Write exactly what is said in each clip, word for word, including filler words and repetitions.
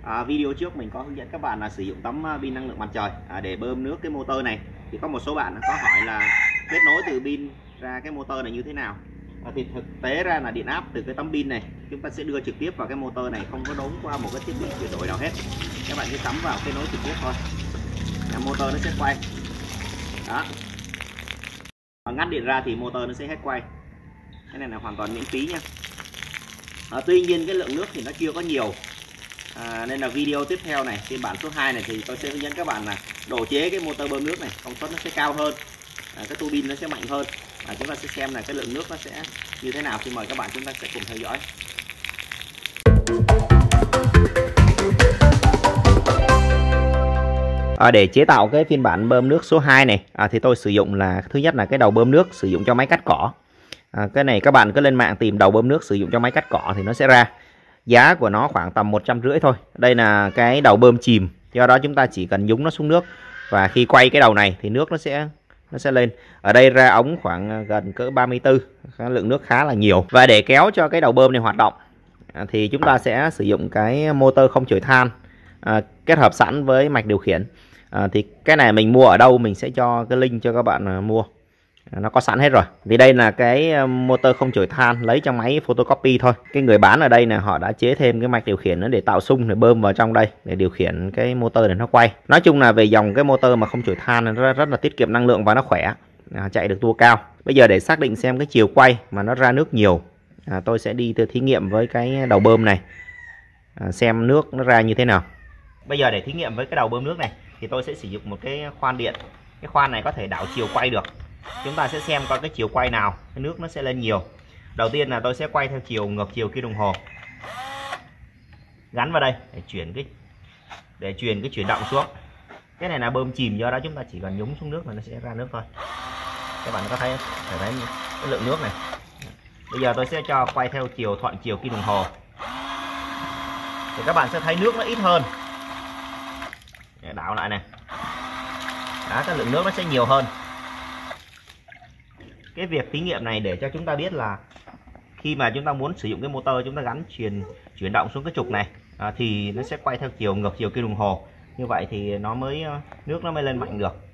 À, video trước mình có hướng dẫn các bạn là sử dụng tấm pin năng lượng mặt trời à, để bơm nước cái motor này. Thì có một số bạn có hỏi là kết nối từ pin ra cái motor này như thế nào. À, thì thực tế ra là điện áp từ cái tấm pin này chúng ta sẽ đưa trực tiếp vào cái motor này, không có đốn qua một cái thiết bị chuyển đổi nào hết. Các bạn cứ cắm vào kết nối trực tiếp thôi, à, motor nó sẽ quay. Đó. Và ngắt điện ra thì motor nó sẽ hết quay. Cái này là hoàn toàn miễn phí nha. À, tuy nhiên cái lượng nước thì nó chưa có nhiều. À, nên là video tiếp theo này, phiên bản số hai này thì tôi sẽ hướng dẫn các bạn là độ chế cái motor bơm nước này, công suất nó sẽ cao hơn, à, cái tua bin nó sẽ mạnh hơn. À, chúng ta sẽ xem là cái lượng nước nó sẽ như thế nào. Xin mời các bạn chúng ta sẽ cùng theo dõi. À, để chế tạo cái phiên bản bơm nước số hai này à, thì tôi sử dụng là thứ nhất là cái đầu bơm nước sử dụng cho máy cắt cỏ. À, cái này các bạn cứ lên mạng tìm đầu bơm nước sử dụng cho máy cắt cỏ thì nó sẽ ra. Giá của nó khoảng tầm một trăm rưỡi thôi. Đây là cái đầu bơm chìm, do đó chúng ta chỉ cần nhúng nó xuống nước và khi quay cái đầu này thì nước nó sẽ nó sẽ lên. Ở đây ra ống khoảng gần cỡ ba mươi tư, lượng nước khá là nhiều. Và để kéo cho cái đầu bơm này hoạt động à, thì chúng ta sẽ sử dụng cái motor không chổi than à, kết hợp sẵn với mạch điều khiển. À, thì cái này mình mua ở đâu mình sẽ cho cái link cho các bạn à, mua. Nó có sẵn hết rồi. Thì đây là cái motor không chổi than lấy trong máy photocopy thôi. Cái người bán ở đây là họ đã chế thêm cái mạch điều khiển nó để tạo xung để bơm vào trong đây để điều khiển cái motor để nó quay. Nói chung là về dòng cái motor mà không chổi than nó rất là tiết kiệm năng lượng và nó khỏe, à, chạy được tua cao. Bây giờ để xác định xem cái chiều quay mà nó ra nước nhiều, à, tôi sẽ đi thí nghiệm với cái đầu bơm này, à, xem nước nó ra như thế nào. Bây giờ để thí nghiệm với cái đầu bơm nước này thì tôi sẽ sử dụng một cái khoan điện. Cái khoan này có thể đảo chiều quay được. Chúng ta sẽ xem coi cái chiều quay nào cái nước nó sẽ lên nhiều. Đầu tiên là tôi sẽ quay theo chiều ngược chiều kim đồng hồ, gắn vào đây để chuyển cái để truyền cái chuyển động xuống. Cái này là bơm chìm, do đó chúng ta chỉ cần nhúng xuống nước là nó sẽ ra nước thôi. Các bạn có thấy thể thấy cái lượng nước này. Bây giờ tôi sẽ cho quay theo chiều thuận chiều kim đồng hồ thì các bạn sẽ thấy nước nó ít hơn. Để đảo lại này. Đó, cái lượng nước nó sẽ nhiều hơn. Cái việc thí nghiệm này để cho chúng ta biết là khi mà chúng ta muốn sử dụng cái motor, chúng ta gắn truyền chuyển động xuống cái trục này à, thì nó sẽ quay theo chiều ngược chiều kim đồng hồ. Như vậy thì nó mới nước nó mới lên mạnh được.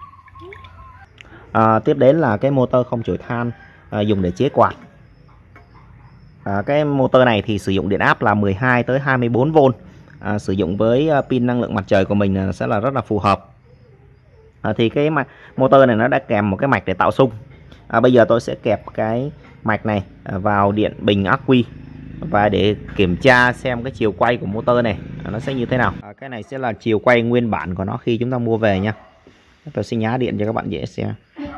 À, tiếp đến là cái motor không chổi than à, dùng để chế quạt. À, cái motor này thì sử dụng điện áp là mười hai tới hai mươi bốn vôn. À, sử dụng với pin năng lượng mặt trời của mình sẽ là rất là phù hợp. À, thì cái motor này nó đã kèm một cái mạch để tạo xung. À, bây giờ tôi sẽ kẹp cái mạch này vào điện bình ắc quy và để kiểm tra xem cái chiều quay của motor này nó sẽ như thế nào. À, cái này sẽ là chiều quay nguyên bản của nó khi chúng ta mua về nha. Tôi sẽ nhá điện cho các bạn dễ xem.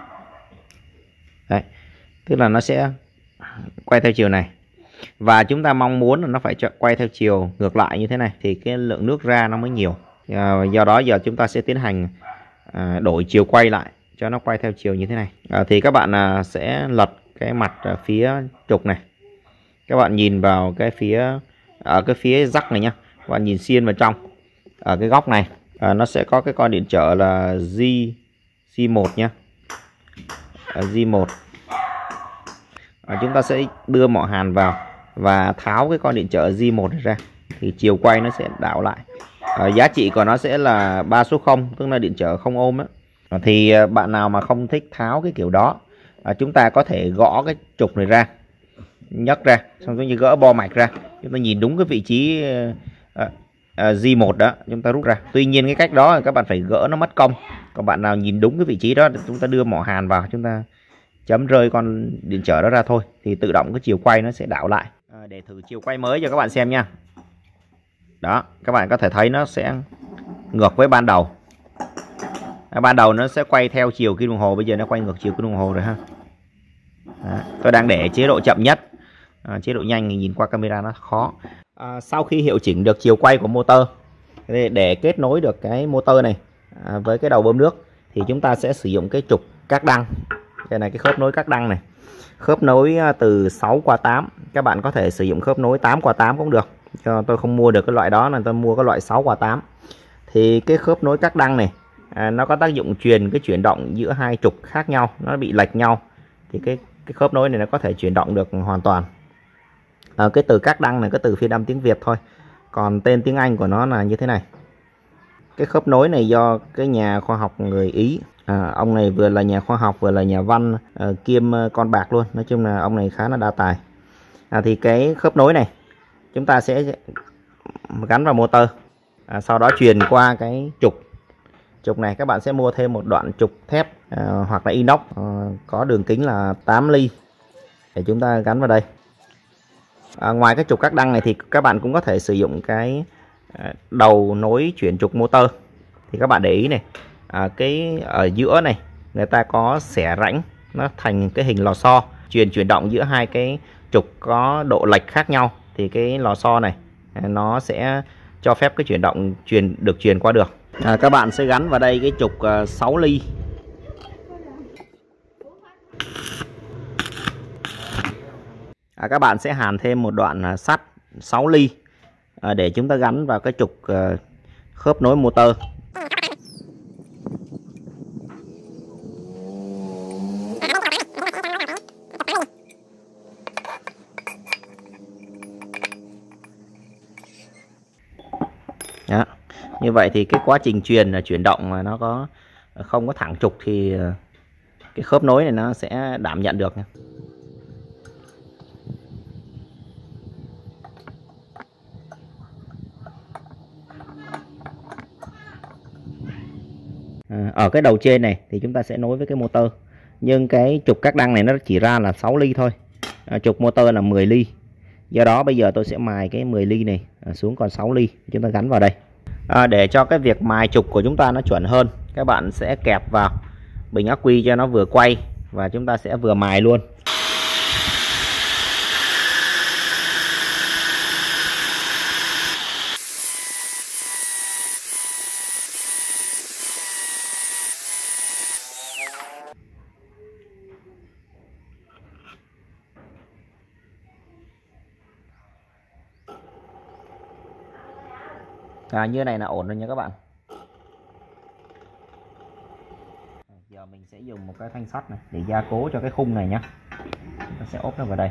Đấy, tức là nó sẽ quay theo chiều này và chúng ta mong muốn là nó phải quay theo chiều ngược lại như thế này thì cái lượng nước ra nó mới nhiều. À, do đó giờ chúng ta sẽ tiến hành à, đổi chiều quay lại cho nó quay theo chiều như thế này. À, thì các bạn à, sẽ lật cái mặt à, phía trục này. Các bạn nhìn vào cái phía ở cái phía rắc này nhá. Các bạn nhìn xiên vào trong. Ở cái góc này à, nó sẽ có cái con điện trở là G G một nhá. À, G một. À, chúng ta sẽ đưa mỏ hàn vào và tháo cái con điện trở G một này ra thì chiều quay nó sẽ đảo lại. À, giá trị của nó sẽ là ba số không, tức là điện trở không ôm á. Thì bạn nào mà không thích tháo cái kiểu đó, à, chúng ta có thể gõ cái trục này ra, nhấc ra, xong giống như gỡ bo mạch ra, chúng ta nhìn đúng cái vị trí à, à, G một đó, chúng ta rút ra. Tuy nhiên cái cách đó các bạn phải gỡ nó mất công. Còn bạn nào nhìn đúng cái vị trí đó, chúng ta đưa mỏ hàn vào, chúng ta chấm rơi con điện trở đó ra thôi, thì tự động cái chiều quay nó sẽ đảo lại. À, để thử chiều quay mới cho các bạn xem nha. Đó, các bạn có thể thấy nó sẽ ngược với ban đầu. À, ban đầu nó sẽ quay theo chiều kim đồng hồ, bây giờ nó quay ngược chiều kim đồng hồ rồi ha. Đó, tôi đang để chế độ chậm nhất. À, chế độ nhanh thì nhìn qua camera nó khó. À, sau khi hiệu chỉnh được chiều quay của motor, để, để kết nối được cái motor này à, với cái đầu bơm nước thì chúng ta sẽ sử dụng cái trục các đăng. Đây này, cái khớp nối các đăng này. Khớp nối từ sáu qua tám. Các bạn có thể sử dụng khớp nối tám qua tám cũng được. Cho tôi không mua được cái loại đó nên tôi mua cái loại sáu qua tám. Thì cái khớp nối các đăng này à, nó có tác dụng truyền cái chuyển động giữa hai trục khác nhau, nó bị lệch nhau thì cái cái khớp nối này nó có thể chuyển động được hoàn toàn. À, cái từ các đăng này cái từ phiên âm tiếng Việt thôi. Còn tên tiếng Anh của nó là như thế này. Cái khớp nối này do cái nhà khoa học người Ý, à, ông này vừa là nhà khoa học vừa là nhà văn, à, kiêm con bạc luôn. Nói chung là ông này khá là đa tài. À, thì cái khớp nối này chúng ta sẽ gắn vào motor, à, sau đó truyền qua cái trục. Trục này các bạn sẽ mua thêm một đoạn trục thép, à, hoặc là inox, à, có đường kính là tám ly để chúng ta gắn vào đây. À, ngoài cái trục các đăng này thì các bạn cũng có thể sử dụng cái à, đầu nối chuyển trục motor. Thì các bạn để ý này, à, cái ở giữa này người ta có xẻ rãnh, nó thành cái hình lò xo, truyền chuyển động giữa hai cái trục có độ lệch khác nhau, thì cái lò xo này à, nó sẽ cho phép cái chuyển động truyền được truyền qua được. À, các bạn sẽ gắn vào đây cái trục uh, sáu ly. À, các bạn sẽ hàn thêm một đoạn uh, sắt sáu ly à, để chúng ta gắn vào cái trục uh, khớp nối motor. Đó. Như vậy thì cái quá trình truyền là chuyển động mà nó có không có thẳng trục thì cái khớp nối này nó sẽ đảm nhận được. À, ở cái đầu trên này thì chúng ta sẽ nối với cái motor, nhưng cái trục các đăng này nó chỉ ra là sáu ly thôi, à, trục motor là mười ly. Do đó bây giờ tôi sẽ mài cái mười ly này xuống còn sáu ly, chúng ta gắn vào đây. À, để cho cái việc mài trục của chúng ta nó chuẩn hơn, các bạn sẽ kẹp vào bình ắc quy cho nó vừa quay và chúng ta sẽ vừa mài luôn. À, như này là ổn rồi nha các bạn. Giờ mình sẽ dùng một cái thanh sắt này để gia cố cho cái khung này nhé. Nó sẽ ốp nó vào đây.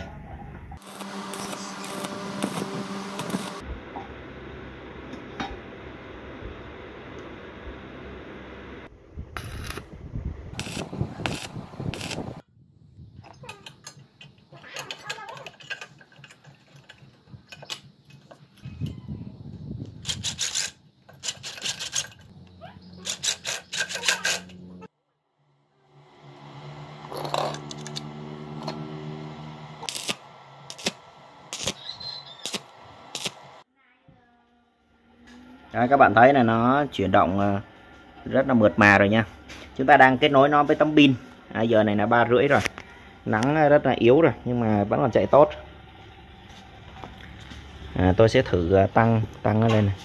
Đấy, các bạn thấy là nó chuyển động rất là mượt mà rồi nha. Chúng ta đang kết nối nó với tấm pin. À, giờ này là ba rưỡi rồi, nắng rất là yếu rồi nhưng mà vẫn còn chạy tốt. À, tôi sẽ thử tăng tăng nó lên này.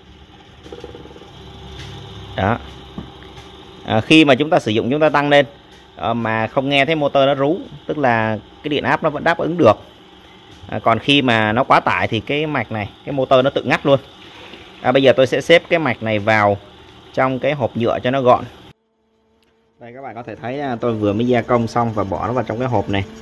Đó. À, khi mà chúng ta sử dụng chúng ta tăng lên à, mà không nghe thấy motor nó rú, tức là cái điện áp nó vẫn đáp ứng được. À, còn khi mà nó quá tải thì cái mạch này, cái motor nó tự ngắt luôn. À, bây giờ tôi sẽ xếp cái mạch này vào trong cái hộp nhựa cho nó gọn. Đây các bạn có thể thấy tôi vừa mới gia công xong và bỏ nó vào trong cái hộp này.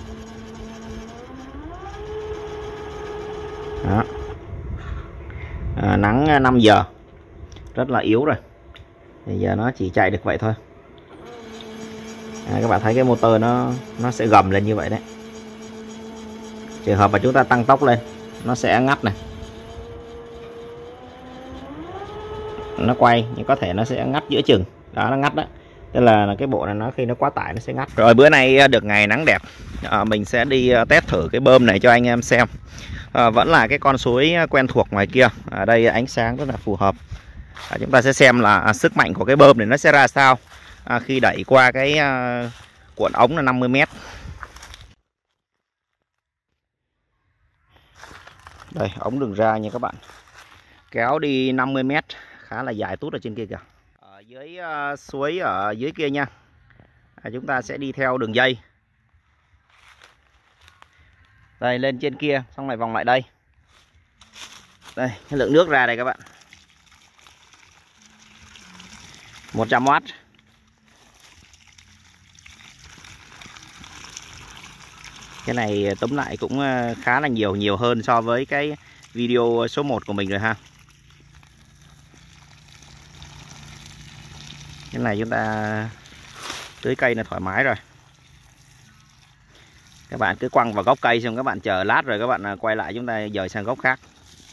Đó. À, nắng năm giờ rất là yếu rồi, bây giờ nó chỉ chạy được vậy thôi. À, các bạn thấy cái motor nó nó sẽ gầm lên như vậy đấy. Trường hợp mà chúng ta tăng tốc lên nó sẽ ngắt này, nó quay nhưng có thể nó sẽ ngắt giữa chừng. Đó, nó ngắt đó, tức là cái bộ này nó khi nó quá tải nó sẽ ngắt. Rồi bữa nay được ngày nắng đẹp, à, mình sẽ đi test thử cái bơm này cho anh em xem. À, vẫn là cái con suối quen thuộc ngoài kia, ở đây ánh sáng rất là phù hợp. À, chúng ta sẽ xem là à, sức mạnh của cái bơm này nó sẽ ra sao à, khi đẩy qua cái à, cuộn ống là năm mươi mét. Đây, ống đường ra nha các bạn, kéo đi năm mươi mét, khá là dài tút ở trên kia kìa. Ở dưới uh, suối ở dưới kia nha, à, chúng ta sẽ đi theo đường dây. Đây, lên trên kia xong lại vòng lại đây. Đây, cái lượng nước ra đây các bạn, một trăm oát. Cái này túm lại cũng khá là nhiều, nhiều hơn so với cái video số một của mình rồi ha. Cái này chúng ta tưới cây là thoải mái rồi. Các bạn cứ quăng vào gốc cây xong các bạn chờ lát rồi các bạn quay lại chúng ta dời sang gốc khác.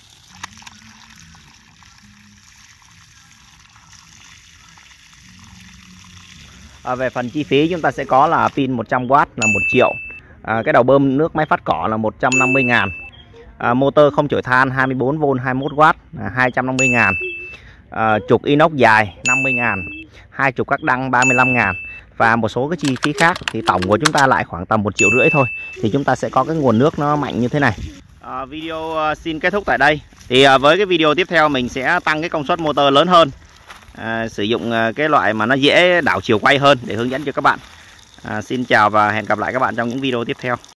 À, về phần chi phí chúng ta sẽ có là pin một trăm oát là một triệu. À, cái đầu bơm nước máy phát cỏ là một trăm năm mươi ngàn. À, motor không chổi than hai mươi bốn vôn hai mươi mốt oát là hai trăm năm mươi ngàn. À, trục inox dài năm mươi ngàn. Hai trục các đăng ba mươi lăm ngàn. Và một số cái chi phí khác thì tổng của chúng ta lại khoảng tầm một triệu rưỡi thôi. Thì chúng ta sẽ có cái nguồn nước nó mạnh như thế này. À, video xin kết thúc tại đây. Thì à, với cái video tiếp theo mình sẽ tăng cái công suất motor lớn hơn. À, sử dụng cái loại mà nó dễ đảo chiều quay hơn để hướng dẫn cho các bạn. À, xin chào và hẹn gặp lại các bạn trong những video tiếp theo.